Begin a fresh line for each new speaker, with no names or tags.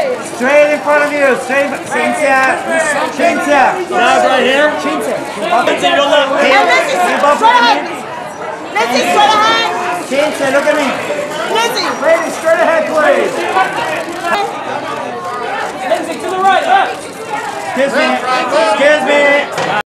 Straight in front of you. Straight. Cynthia. Cynthia.
Now right here.
Cynthia.
Lindsey, you look.
Lindsey, straight ahead.
Cynthia, look at me.
Lindsey.
Lady, straight ahead, please.
Lindsey, to the right, left.
Excuse me. Excuse me.